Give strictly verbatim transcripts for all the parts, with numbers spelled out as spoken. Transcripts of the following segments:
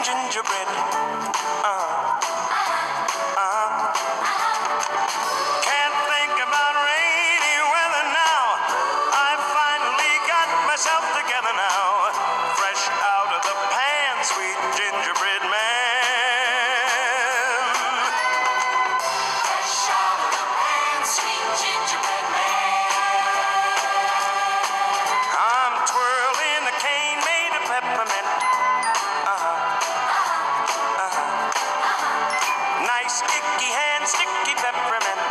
gingerbread. Uh, uh. Can't think about rainy weather now. I finally got myself together now. Fresh out of the pan, sweet gingerbread man. Fresh out of the pan, sweet gingerbread man. I'm twirling a cane made of peppermint. Nice icky hand, sticky peppermint.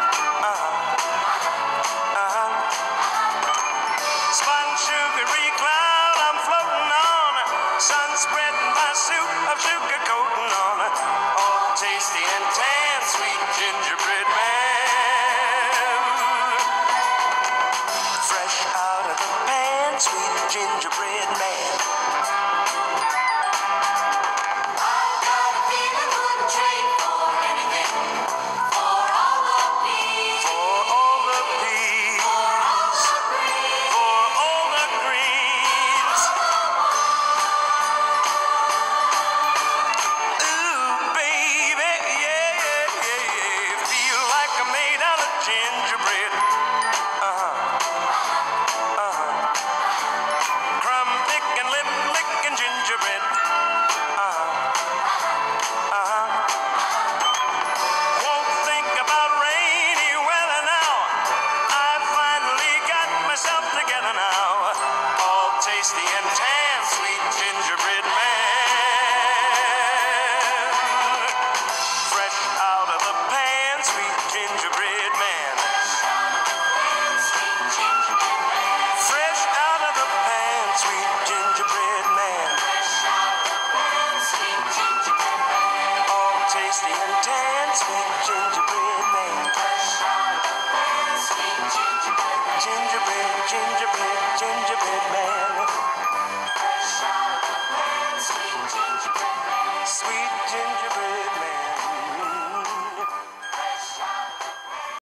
Uh-huh. Uh-huh. Spun sugary cloud I'm floating on. Sun spreading my suit of sugar coating on. All tasty and tan, sweet gingerbread man. Fresh out of the pan, sweet gingerbread man. Gingerbread, uh-huh, uh-huh. Crumb picking, lip licking gingerbread, uh-huh, uh-huh. Won't think about rainy weather now. I finally got myself together now. All tasty and tan, sweet gingerbread man. Fresh out of the pan, sweet gingerbread man. Fresh out of the pan, sweet gingerbread man. All tasty and tan, sweet gingerbread man. Gingerbread, gingerbread, gingerbread man.